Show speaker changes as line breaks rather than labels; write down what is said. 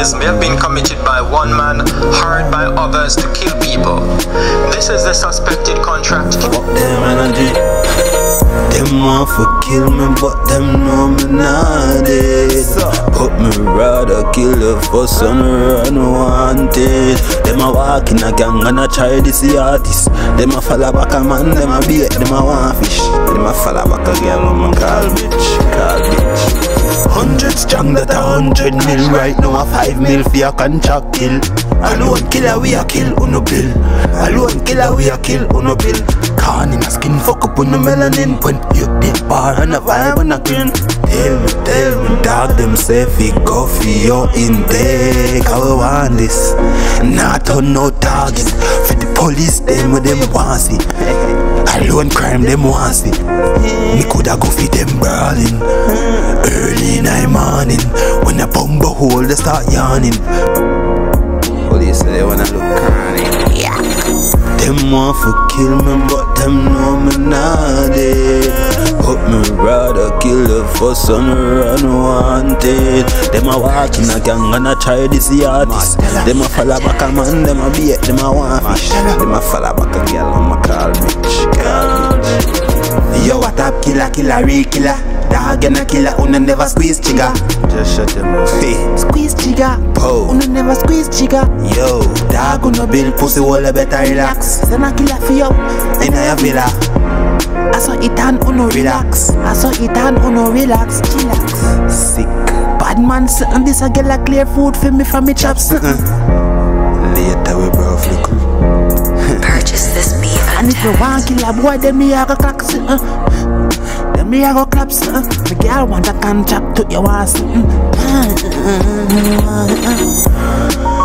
atrocities may have been committed by one man, hired by others to kill people. This is the suspected contract.
Fuck them energy. Them want to kill me, but them know me not dead. But me rather kill the first son unwanted. Them a walk in a gang and a try this the artist. Them a follow back a man, them a bait, them a want fish. Them a follow back a girl, them a call bitch. 100 strong, that a 100 mil. Right now a 5 mil for your contract kill. Alone killer we a kill uno bill. Alone killer we a kill uno bill. Corn in a skin, fuck up on the melanin. When you dip bar and a vibe and a grin. Tell me, dog them say fi go for your intake. I want this, not on no target. For the police, them with them want see. Alone crime, them want see. Me coulda go fi them brawling early in the morning. When a bumbo hole, they start yawning. Police say they wanna look cranny. Yeah. Them want to kill me, but them know me not dead. But me rather kill the first son unwanted. Them a walk in a gang and a try this the artist. Them a follow back a man, them a bait, them a want fish. Them a follow back a girl, them a call bitch. Yo, what up, killer, re-killer. Dog and a killer, una never squeeze trigger. Just shut your mouth. Hey, squeeze trigger. Po. Una never squeeze trigger. Yo, dog una build pussy wall, better relax. Send a killer for you in your villa. I saw it and uno relax. I saw it and uno relax. Chillax. Sick. Bad man sitting this a get a clear food for me from me chops. Later we bro flick.
Purchase this beat.
And if you want kill a boy, then me a go clock. Then me a go clap. The girl want a contract to your ass.